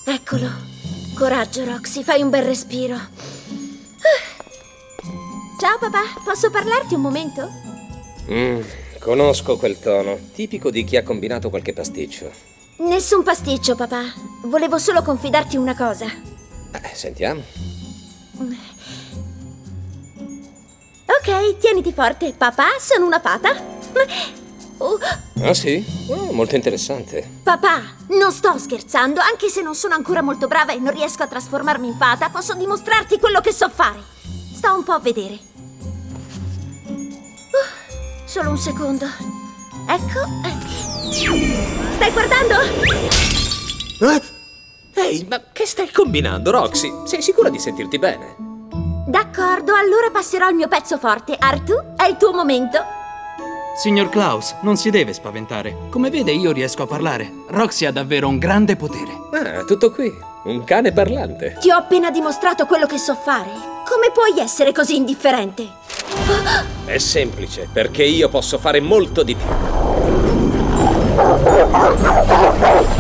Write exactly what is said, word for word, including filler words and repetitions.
Eccolo. Coraggio, Roxy, fai un bel respiro. Ciao, papà. Posso parlarti un momento? Mm, conosco quel tono. Tipico di chi ha combinato qualche pasticcio. Nessun pasticcio, papà. Volevo solo confidarti una cosa. Eh, sentiamo. Ok, tieniti forte. Papà, sono una fata. Oh. Ah, sì? Oh, molto interessante. Papà, non sto scherzando. Anche se non sono ancora molto brava e non riesco a trasformarmi in fata, posso dimostrarti quello che so fare. Sta un po' a vedere. Uh, solo un secondo. Ecco. Stai guardando? Eh? Ehi, ma che stai combinando, Roxy? Sei sicura di sentirti bene? D'accordo, allora passerò il mio pezzo forte. Artù, è il tuo momento. Signor Klaus, non si deve spaventare. Come vede, io riesco a parlare. Roxy ha davvero un grande potere. Ah, tutto qui. Un cane parlante. Ti ho appena dimostrato quello che so fare. Come puoi essere così indifferente? È semplice, perché io posso fare molto di più.